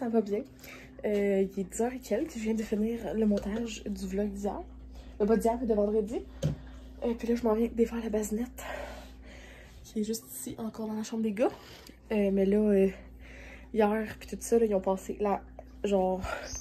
ça va bien. Il est 10h et quelques, je viens de finir le montage du vlog d'hier. Pas d'hier, mais de vendredi. Puis là, je m'en viens défaire la basinette, qui est juste ici, encore dans la chambre des gars. Mais là, hier, puis tout ça, là, ils ont passé là, genre...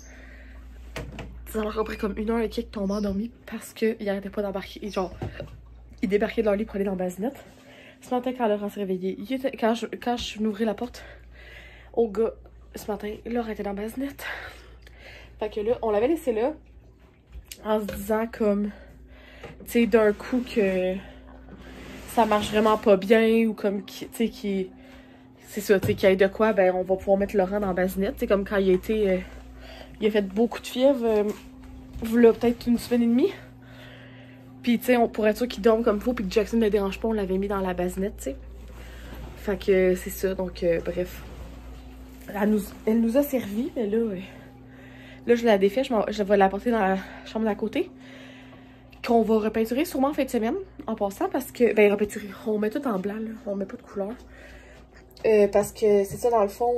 Ça leur a pris comme 1 heure et quelques tombant endormi parce qu'ils arrêtaient pas d'embarquer. Genre, ils débarquaient de leur lit pour aller dans la basinette. Ce matin, quand Laurent s'est réveillé, quand je m'ouvrais la porte au gars, ce matin, Laurent était dans la basinette. Fait que là, on l'avait laissé là en se disant comme, tu sais, d'un coup que ça marche vraiment pas bien ou comme, tu sais, qui c'est ça, tu sais, qu'il y ait de quoi, ben on va pouvoir mettre Laurent dans la basinette. C'est comme quand il a été, il a fait beaucoup de fièvre, voilà peut-être une semaine et demie. Puis tu sais, on pourrait être sûr qu'il dorme comme il faut puis que Jackson ne le dérange pas, on l'avait mis dans la basinette, tu sais. Fait que c'est ça, donc bref. Elle nous a servi, mais là, là je la défais, je vais la porter dans la chambre d'à côté. Qu'on va repeinturer sûrement en fin de semaine, en passant, parce que, ben repeinturer, on met tout en blanc, là, on met pas de couleur. Parce que c'est ça, dans le fond,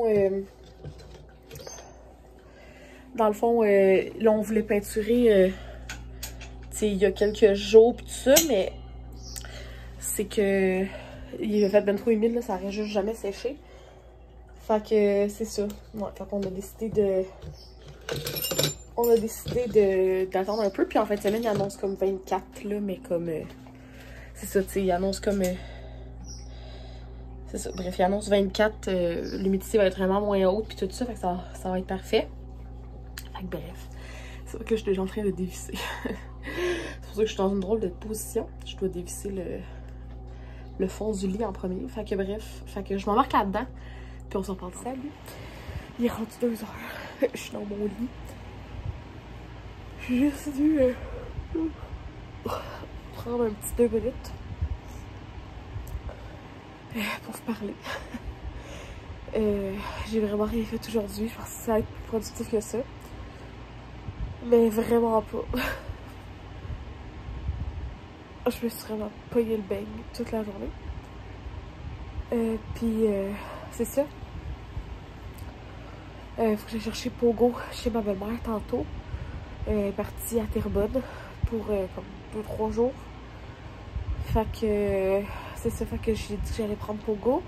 là on voulait peinturer, tu sais, il y a quelques jours pis tout ça, mais c'est que, il a fait ben trop humide, là, ça aurait juste jamais séché. Fait que c'est ça, ouais, fait qu'on a décidé de... On a décidé d'attendre un peu, puis en fin de semaine, il annonce comme 24, là, mais comme... c'est ça, tu sais, il annonce comme... c'est ça, bref, il annonce 24, l'humidité va être vraiment moins haute, puis tout ça, fait que ça va être parfait. Fait que bref, c'est vrai que là, je suis déjà en train de dévisser. C'est pour ça que je suis dans une drôle de position. Je dois dévisser le fond du lit en premier. Fait que bref, fait que je m'embarque là-dedans, puis on s'en parle. Salut! Il est rendu 2h, je suis dans mon lit. J'ai juste dû prendre un petit 2 minutes pour vous parler. J'ai vraiment rien fait aujourd'hui. Je pensais que ça allait être plus productif que ça. Mais vraiment pas. Je me suis vraiment pogné le beigne toute la journée. Puis c'est ça. Faut que j'aille chercher Pogo chez ma belle-mère tantôt. Elle est partie à Terrebonne pour comme 2-3 jours. Fait que c'est ça, fait que j'ai dit que j'allais prendre Pogo.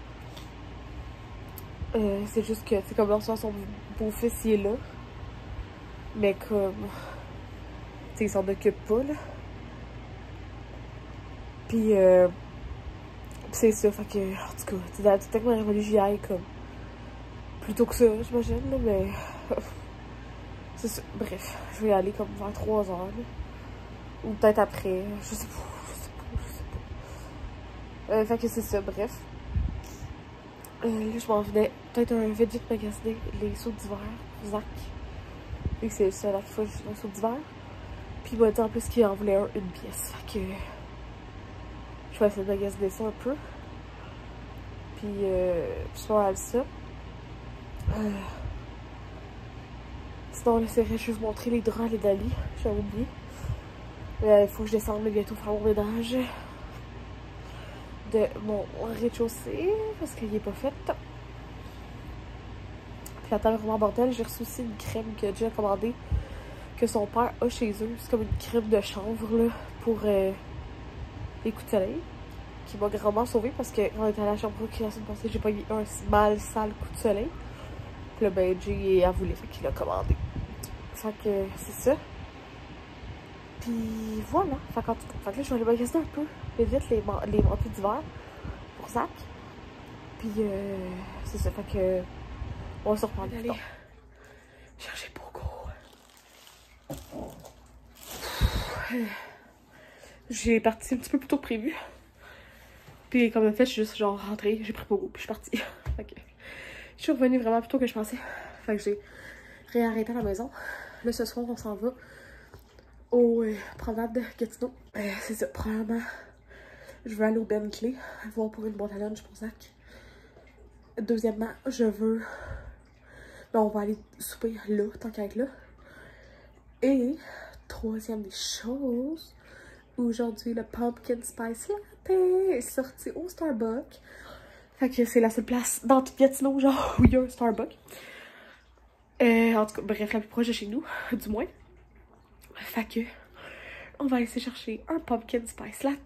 C'est juste que c'est comme dans le sens son beau-fils il est là. Mais comme tu sais, il s'en occupe pas là. Puis c'est ça, fait que en tout cas, tu sais, que j'aurais voulu que j'y aille comme plus tôt que ça, j'imagine, là, mais c'est ça. Bref, je vais y aller comme vers 3h là. Ou peut-être après, je sais pas. Fait que c'est ça, bref. Là, je m'en venais peut-être vite magasiner les sauts d'hiver, Zach. Vu que c'est ça la fois que j'ai un saut d'hiver. Puis il m'a dit en plus qu'il en voulait une pièce. Fait que je vais essayer de magasiner ça un peu. Puis je vais aller ça. Sinon, là, c'est vrai, je vais vous montrer les draps, les Dali. J'avais oublié. Il faut que je descende bientôt faire mon ménage de mon rez-de-chaussée parce qu'il est pas fait. Puis la table est vraiment bordel. J'ai reçu aussi une crème que Dieu a commandée que son père a chez eux. C'est comme une crème de chanvre là, pour les coups de soleil. Qui m'a grandement sauvée parce que quand on était à la chambre la semaine passée, j'ai pas eu un mal sale coup de soleil. Puis là, ben, Jay a voulu, fait qu'il l'a commandé. Fait que c'est ça. Puis voilà. Fait que là, je vais aller magasiner un peu. Vite les manteaux d'hiver pour Zach. Puis c'est ça. Fait que on va se reprendre plus tard. Chercher Pogo. J'ai parti un petit peu plus tôt que prévu. Puis comme en fait, je suis juste genre rentrée, j'ai pris Pogo, puis je suis partie. Fait que je suis revenue vraiment plus tôt que je pensais. Fait que j'ai réarrêté à la maison. Là, ce soir, on s'en va au promenade de Gatineau. C'est ça, probablement, je veux aller au Bentley, voir pour une boîte à lunch pour Zach. Deuxièmement, je veux... Ben, on va aller souper là, tant qu'à être là. Et troisième des choses, aujourd'hui, le Pumpkin Spice Latte est sorti au Starbucks. Fait que c'est la seule place dans toute Gatineau, genre, où il y a un Starbucks. En tout cas, bref, la plus proche de chez nous, du moins. Fait que, on va essayer chercher un pumpkin spice latte.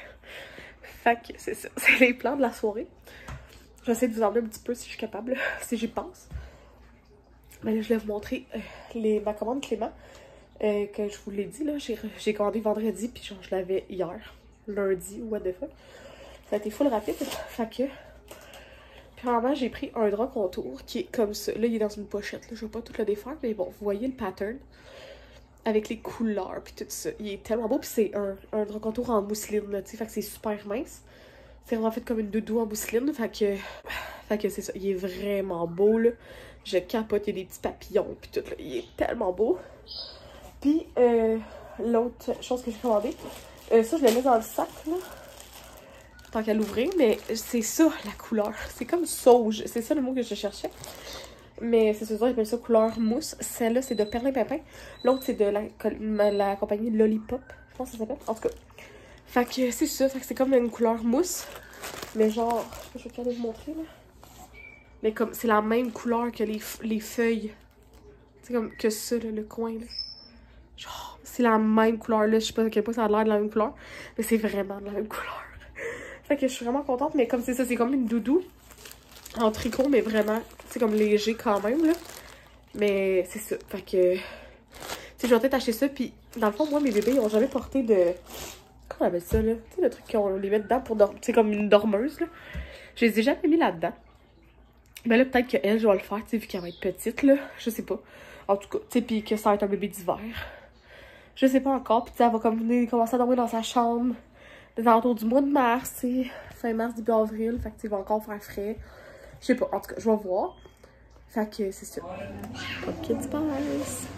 Fait que, c'est ça, c'est les plans de la soirée. J'essaie de vous emmener un petit peu si je suis capable, si j'y pense. Mais là, je vais vous montrer ma commande Clément. Que je vous l'ai dit, là, j'ai commandé vendredi, puis genre, je l'avais hier, lundi, what the fuck. Ça a été full rapide, fait que... Puis vraiment, j'ai pris un drap contour qui est comme ça. Là, il est dans une pochette, là, je vais pas tout le défaire, mais bon, vous voyez le pattern avec les couleurs, puis tout ça. Il est tellement beau, puis c'est un drap contour en mousseline, là, tu sais, fait que c'est super mince. C'est vraiment fait comme une doudou en mousseline, fait que c'est ça, il est vraiment beau, là. Je capote, il y a des petits papillons, puis tout, là, il est tellement beau. Puis, l'autre chose que j'ai commandé, ça, je l'ai mis dans le sac, là, tant qu'à l'ouvrir, mais c'est ça, la couleur. C'est comme sauge, c'est ça le mot que je cherchais. Mais c'est ça, j'appelle ça couleur mousse. Celle-là, c'est de Perlimpinpin. L'autre, c'est de la compagnie Lollipop, je pense que ça s'appelle, en tout cas. Fait que c'est ça, fait que c'est comme une couleur mousse. Mais genre, je vais peut-être vous montrer, là. Mais comme, c'est la même couleur que les feuilles. C'est comme que ça, là, le coin, là. Genre, c'est la même couleur, là. Je sais pas à quel point ça a l'air de la même couleur. Mais c'est vraiment de la même couleur. Fait que je suis vraiment contente. Mais comme c'est ça, c'est comme une doudou. En tricot, mais vraiment, c'est comme léger quand même, là. Mais c'est ça. Fait que, tu sais, je vais peut-être acheter ça. Puis, dans le fond, moi, mes bébés, ils ont jamais porté de... Comment on appelle ça, là? Tu sais, le truc qu'on les met dedans pour dormir. C'est comme une dormeuse, là. Je les ai jamais mis là-dedans. Mais là, peut-être qu'elle, je vais le faire, tu sais, vu qu'elle va être petite, là. Je sais pas. En tout cas, tu sais, puis que ça va être un bébé d'hiver. Je sais pas encore. Puis, tu sais, elle va commencer à dormir dans sa chambre. Des alentours du mois de mars, tu sais. Fin mars, début avril. Fait que, tu sais, il va encore faire frais. Je sais pas. En tout cas, je vais voir. Fait que, c'est ça. Pumpkin Spice.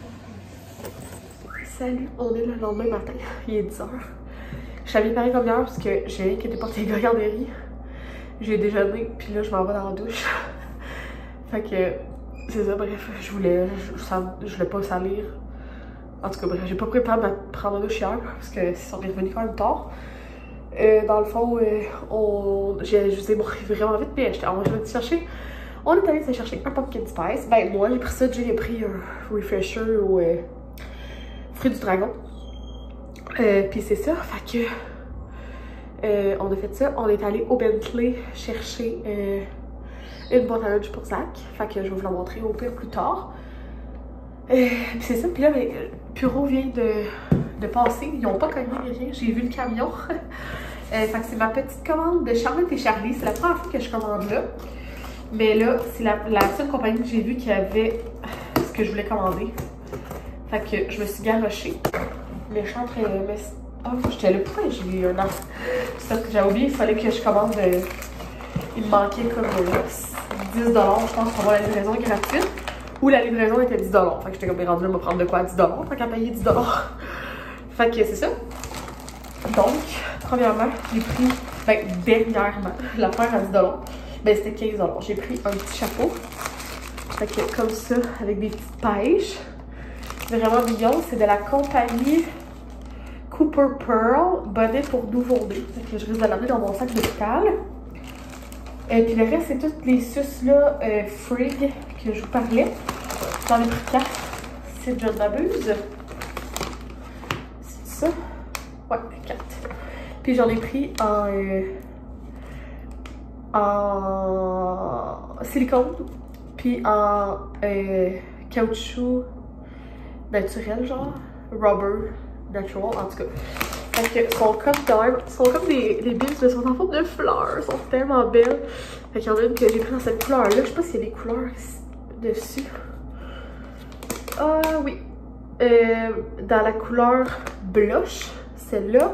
Salut. On est le lendemain matin. Il est 10h. Je suis habillée pareil comme hier parce que j'ai qui était porté les garderies. J'ai déjeuné, puis là, je m'en vais dans la douche. Fait que, c'est ça, bref, je voulais pas salir. En tout cas, bref, j'ai pas préparé à prendre la douche hier, parce que on est revenu quand même tard. Dans le fond, je vous ai montré vraiment vite, mais on est allé chercher un pumpkin spice. Ben, moi, j'ai pris ça, j'ai pris un refresher au fruit du dragon. Puis c'est ça, fait que, on a fait ça, on est allé au Bentley chercher une boîte à lunch pour Zach. Fait que je vais vous la montrer au pire plus tard. Puis c'est ça, puis là, Puro vient de passer. Ils n'ont pas cogné rien, j'ai vu le camion. Fait que c'est ma petite commande de Charlotte et Charlie. C'est la première fois que je commande là. Mais là, c'est la seule compagnie que j'ai vue qui avait ce que je voulais commander. Fait que je me suis garochée. Méchante, mais... Oh, j'étais là, pourquoi j'ai eu un an? C'est parce que j'avais oublié, il fallait que je commande... il me manquait comme 10 $, je pense, pour avoir la livraison gratuite. Ou la livraison était 10 $. Fait que j'étais comme rendue là, me prendre de quoi à 10 $. Fait qu'à payer 10 $. Fait que c'est ça. Donc, premièrement, j'ai pris, ben, dernièrement, l'affaire à 10 $. Ben, c'était 15 $. J'ai pris un petit chapeau. Fait que comme ça, avec des petites pêches. Vraiment mignon. C'est de la compagnie Cooper Pearl, bonnet pour nouveau-né. Fait que je risque de l'amener dans mon sac d'hôpital. Et puis le reste, c'est toutes les suces là, Frigg que je vous parlais. J'en ai pris 4, si je ne m'abuse. C'est ça? Ouais, 4. Puis j'en ai pris en silicone, puis en caoutchouc naturel, genre rubber natural, en tout cas. Fait que sont comme les billes, mais sont en forme de fleurs, sont tellement belles. Fait qu'il y en a une que j'ai pris dans cette couleur-là. Je sais pas s'il y a des couleurs dessus. Ah oui. Dans la couleur blush, celle-là.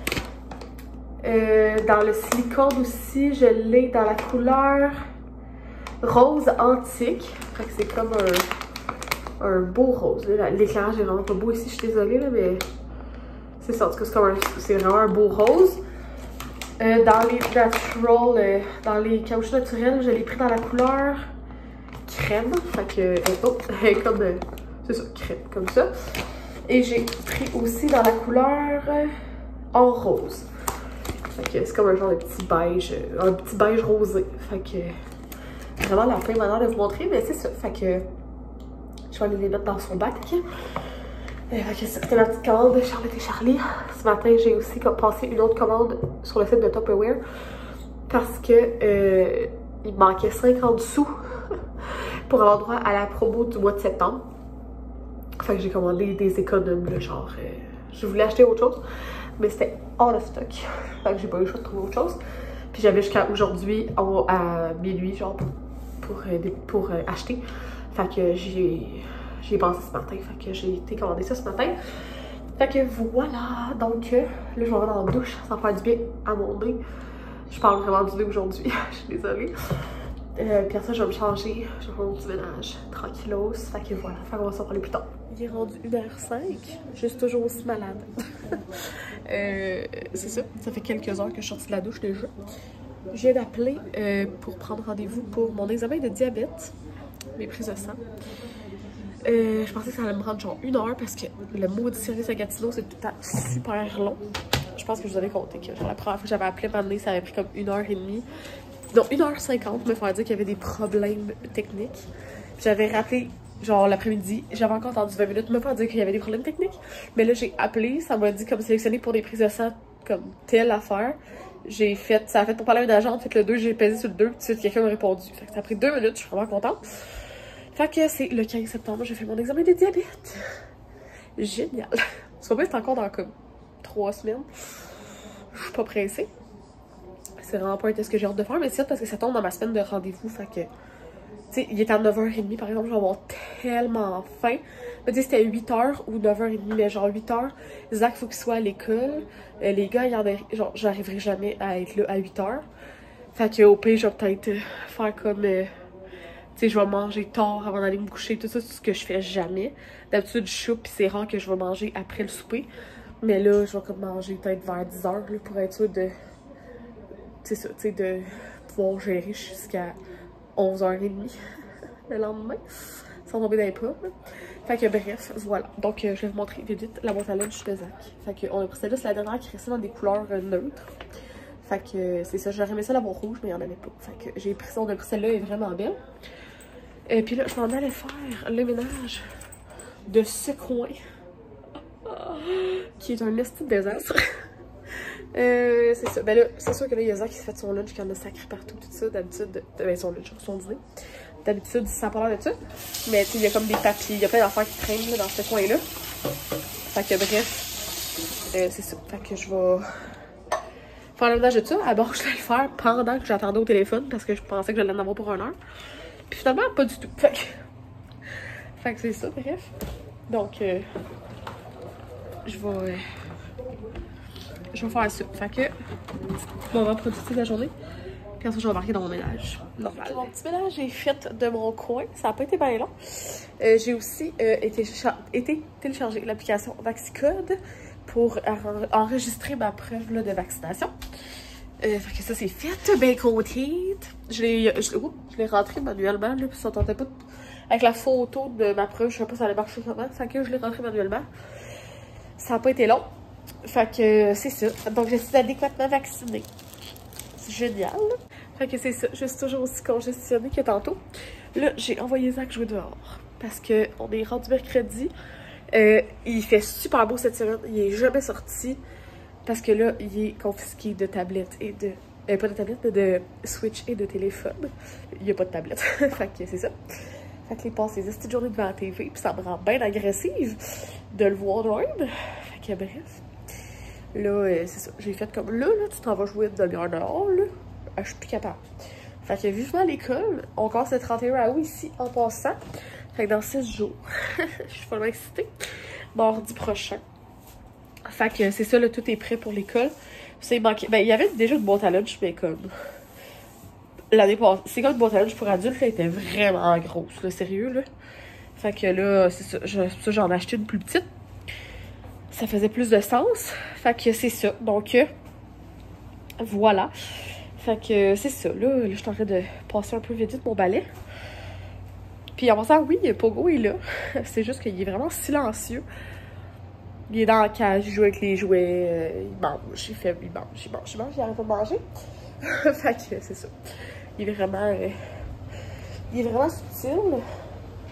Dans le silicone aussi, je l'ai dans la couleur rose antique. Fait que c'est comme un beau rose. L'éclairage est vraiment pas beau ici, je suis désolée, là, mais c'est ça. En tout cas, c'est vraiment un beau rose. Dans les natural, dans les caoutchoucs naturels, je l'ai pris dans la couleur crème. Fait que, comme, c'est ça, crème, comme ça. Et j'ai pris aussi dans la couleur or rose. Fait que c'est comme un genre de petit beige, un petit beige rosé. Fait que, vraiment la fin maintenant de vous montrer, mais c'est ça. Fait que, vais aller les mettre dans son bac. C'était ma petite commande de Charlotte et Charlie. Ce matin, j'ai aussi passé une autre commande sur le site de Tupperware parce que il me manquait 50 sous pour avoir droit à la promo du mois de septembre. Fait que j'ai commandé des économes, là, genre je voulais acheter autre chose, mais c'était hors de stock. Fait que j'ai pas eu le choix de trouver autre chose. Puis j'avais jusqu'à aujourd'hui à minuit, genre, pour acheter. Fait que j'ai pensé ce matin. Fait que j'ai été commander ça ce matin. Fait que voilà. Donc là, je vais aller dans la douche. Ça va faire du bien à mon nez. Je parle vraiment du nez aujourd'hui. Je suis désolée. Puis après ça, je vais me changer. Je vais faire mon petit ménage tranquillos. Fait que voilà. Fait qu'on va s'en parler plus tard. Il est rendu 1h05. Je suis toujours aussi malade. C'est ça. Ça fait quelques heures que je suis sortie de la douche déjà. Je viens d'appeler pour prendre rendez-vous pour mon examen de diabète. Mes prises de sang. Je pensais que ça allait me prendre genre 1 heure parce que le maudit service à Gatineau, c'est tout le temps super long. Je pense que je vous avais compté que genre, la première fois que j'avais appelé à ça avait pris comme 1h30. Donc 1h50 me faire dire qu'il y avait des problèmes techniques. J'avais rappelé genre l'après-midi, j'avais encore entendu 20 minutes me faire dire qu'il y avait des problèmes techniques. Mais là j'ai appelé, ça m'a dit comme sélectionné pour des prises de sang comme telle affaire. Ça a fait pour parler à une agente, fait le 2, j'ai pesé sur le 2, puis tout de suite quelqu'un m'a répondu. Fait que ça a pris 2 minutes, je suis vraiment contente. Fait que c'est le 15 septembre, j'ai fait mon examen de diabète. Génial. Parce qu'en plus, c'est encore dans comme 3 semaines. Je suis pas pressée. C'est vraiment pas un test que j'ai hâte de faire, mais c'est parce que ça tombe dans ma semaine de rendez-vous. Fait que, tu sais, il est à 9h30 par exemple, je vais avoir tellement faim. Mais tu sais, c'était 8h ou 9h30, mais genre 8h. Zach, faut qu'il soit à l'école. Les gars, genre, j'arriverai jamais à être là à 8h. Fait que, au pire, je vais peut-être faire comme. Tu sais, je vais manger tard avant d'aller me coucher, tout ça, c'est ce que je fais jamais. D'habitude, je soupe, puis c'est rare que je vais manger après le souper. Mais là, je vais comme manger peut-être vers 10h pour être sûr de. C'est ça, tu sais, de pouvoir gérer jusqu'à 11h30 le lendemain, sans tomber dans les pommes. Fait que bref, voilà. Donc, je vais vous montrer vite la boîte à lunch de Zach. Fait qu'on a pris celle-là, c'est la dernière qui restait dans des couleurs neutres. Fait que c'est ça, j'aurais aimé ça la boîte rouge, mais il n'y en avait pas. Fait que j'ai pris ça, on a pris celle-là, elle est vraiment belle. Et puis là, je m'en allais faire le ménage de ce coin, qui est un esti de désastre. C'est ça. Ben là, c'est sûr que là, il y a Zach qui s'est fait son lunch, qui en a sacré partout, tout ça. D'habitude, ben son lunch, son dîner. D'habitude, ça n'a pas l'air de ça. Mais tu sais, il y a comme des papiers, il y a plein d'affaires qui traînent là, dans ce coin-là. Fait que bref, c'est ça. Fait que je vais faire le ménage de ça. D'abord, je vais le faire pendant que j'attendais au téléphone, parce que je pensais que j'allais en avoir pour 1 heure. Puis finalement, pas du tout. Fait que c'est ça, bref. Donc, je vais faire ça. Fait que, moment productif de la journée. Puis ensuite, je vais embarquer dans mon ménage normal. Mon petit ménage est fait de mon coin. Ça n'a pas été bien long. J'ai aussi été télécharger l'application Vaxicode pour enregistrer ma preuve là, de vaccination. Fait que ça, c'est fait. Bien contente. Je l'ai rentré manuellement. Là, puis ça tentait pas avec la photo de ma preuve. Je sais pas si ça allait marcher comment. Fait que je l'ai rentré manuellement. Ça n'a pas été long. Fait que c'est ça. Donc, je suis adéquatement vaccinée. C'est génial. Fait que c'est ça. Je suis toujours aussi congestionnée que tantôt. Là, j'ai envoyé Zach jouer dehors. Parce qu'on est rendu mercredi. Il fait super beau cette semaine. Il est jamais sorti. Parce que là, il est confisqué de tablettes et de... pas de tablette, mais de Switch et de téléphone. Il n'y a pas de tablette. Fait que c'est ça. Fait que il passe ses petites journées devant la TV. Puis ça me rend bien agressive de le voir de même. Fait que bref. Là, c'est ça. J'ai fait comme là, tu t'en vas jouer une demi-heure dehors, là. Je suis plus capable. Fait que vivement à l'école, on commence le 31 août ici en passant. Fait que dans 6 jours, je suis vraiment excitée. Mardi prochain. Fait que c'est ça, là, tout est prêt pour l'école. Ça, il manquait. Ben, il y avait déjà une boîte à lunch, mais comme. L'année passée, c'est comme une boîte à lunch pour adultes, là, elle était vraiment grosse, là, sérieux, là. Fait que là, c'est ça. J'en ai acheté une plus petite. Ça faisait plus de sens. Fait que c'est ça. Donc, voilà. Fait que c'est ça. Là, je suis en train de passer un peu vite mon balai. Puis en passant, oui, Pogo est là. C'est juste qu'il est vraiment silencieux. Il est dans la cage, il joue avec les jouets, il mange, il arrête pas de manger. Fait que c'est ça. Il est vraiment subtil.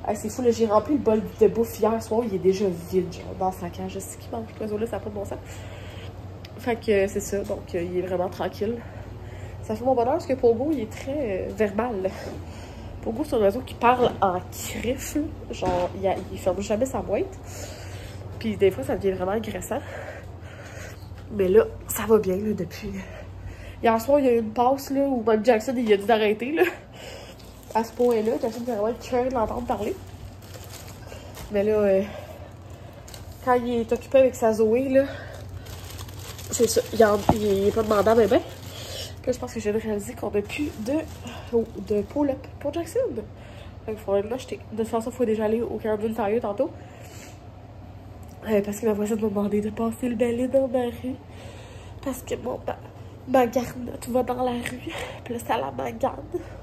Ah, c'est fou, là, j'ai rempli le bol de bouffe hier soir, il est déjà vide, genre, dans 5 ans. Je sais qu'il mange, ce oiseau-là, ça n'a pas de bon sens. Fait que c'est ça, donc il est vraiment tranquille. Ça fait mon bonheur parce que Pogo, il est très verbal. Pogo, c'est un oiseau qui parle en crif, genre, il ferme jamais sa boîte. Puis des fois, ça devient vraiment agressant. Mais là, ça va bien, là, depuis... Hier soir, il y a eu une passe, là, où même Jackson, il a dit d'arrêter, là. À ce point-là, Jackson était vraiment curieux de l'entendre parler. Mais là, quand il est occupé avec sa Zoé, là, c'est ça, il est pas demandant, mais ben. Puis là, je pense que j'ai réalisé qu'on n'a plus de pull-up pour Jackson. Donc, il faudrait l'acheter. De toute façon, il faut déjà aller au Canadian Tire tantôt. Parce que ma voisine m'a demandé de passer le balai dans ma rue. Parce que ma garnotte va dans la rue. Puis là, ça la magane.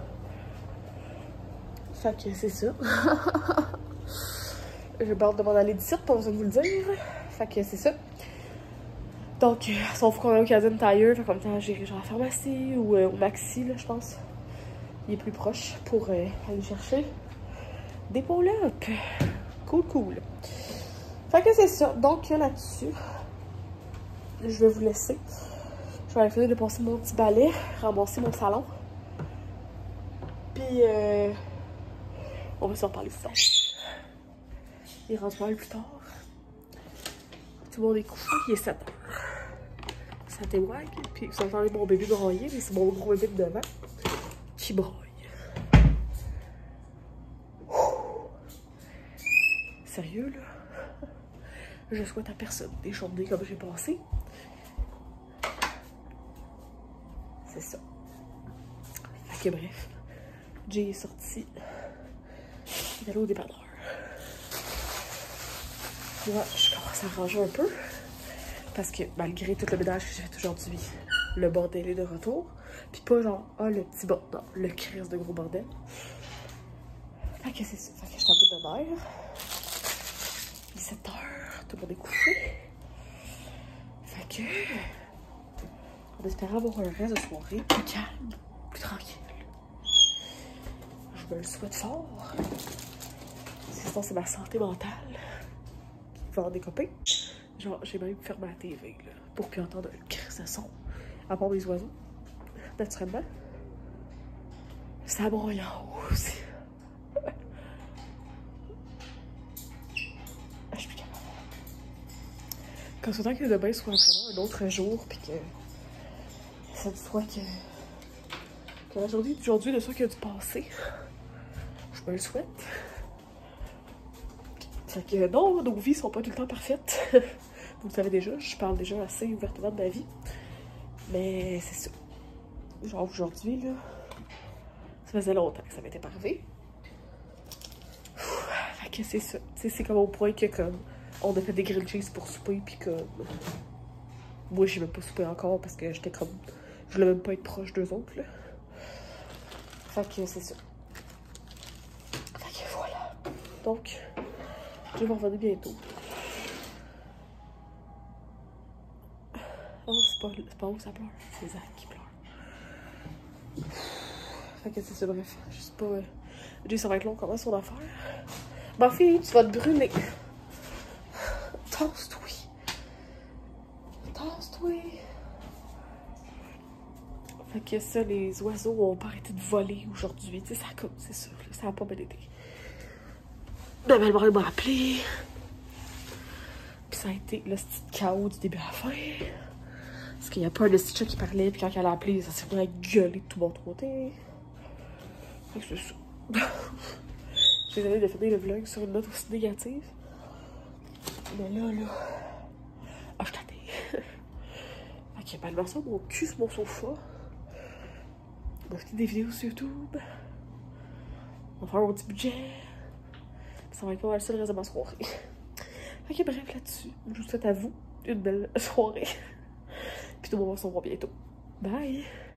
Fait que c'est ça. J'ai hâte de m'en aller d'ici, pas besoin de vous le dire. Fait que c'est ça. Donc, sauf qu'on est au Canadian Tire, fait comme ça, j'irai genre à la pharmacie ou au Maxi, là, je pense. Il est plus proche pour aller chercher des pull-up. Cool, cool. Fait que c'est ça. Donc, là-dessus, je vais vous laisser. Je vais aller finir de passer mon petit balai, ramasser mon salon. Puis, on va se reparler plus tard. Il rentre mal plus tard. Tout le monde est couché, il est 7 h. Ça t'éwague. Puis, vous entendez mon bébé broyer, mais c'est mon gros bébé de devant qui broye. Sérieux, là? Je souhaite à personne des journées comme j'ai passé. C'est ça. Fait que bref, Jay est sorti. Il est allé au dépanneur. Moi, je commence à ranger un peu. Parce que malgré tout le ménage que j'ai fait aujourd'hui, le bordel est de retour. Puis pas genre, le petit bordel. Non, le crise de gros bordel. Fait que c'est ça. Fait que je suis à bout de nerfs. Il est 7 h. Tout le monde est couché. Fait que... on espère avoir un reste de soirée plus calme, plus tranquille. Je me le souhaite fort. Sinon, c'est ma santé mentale qui va en décoper. Genre, j'ai même fermé la TV là, pour plus entendre un cri de son. À part des oiseaux, naturellement. Ça broye en haut aussi. Je suis plus capable. Quand c'est temps que demain soit vraiment un autre jour, puis que ça soit que la journée d'aujourd'hui ne soit que du passé. Je me le souhaite. Fait que non, nos vies sont pas tout le temps parfaites. Vous le savez déjà, je parle déjà assez ouvertement de ma vie. Mais c'est ça. Genre aujourd'hui, là, ça faisait longtemps que ça m'était pas arrivé. Fait que c'est ça. C'est comme au point que comme on a fait des grilled cheese pour souper, puis comme moi j'ai même pas soupé encore parce que j'étais comme je voulais même pas être proche d'eux autres là. Fait que c'est ça. Fait que voilà. Donc je vais revenir bientôt. Oh, c'est pas où ça pleure, c'est Zach qui pleure. Fait que c'est ça, bref. Je sais pas. Jay, ça va être long, comment son affaire? Ma fille, tu vas te brûler. Tasse-toi. Tasse-toi. Fait que ça, les oiseaux ont pas arrêté de voler aujourd'hui. Tu sais, ça comme, c'est sûr, ça a pas bien été. Ma belle-mère m'a appelé. Puis ça a été le petit chaos du début à la fin. Parce qu'il y a pas un petit chat qui parlait, puis quand elle a appelé, ça s'est vraiment gueulé de tout bon côté. Fait que c'est ça. J'ai décidé de finir le vlog sur une note aussi négative. Mais là, je t'attends. Fait que elle ça mon cul sur mon sofa. On va faire des vidéos sur YouTube. On va faire mon petit budget. Puis ça va être pas mal ça le reste de ma soirée. Fait que bref, là-dessus, je vous souhaite à vous une belle soirée. Puis tout le monde va se revoir bientôt. Bye!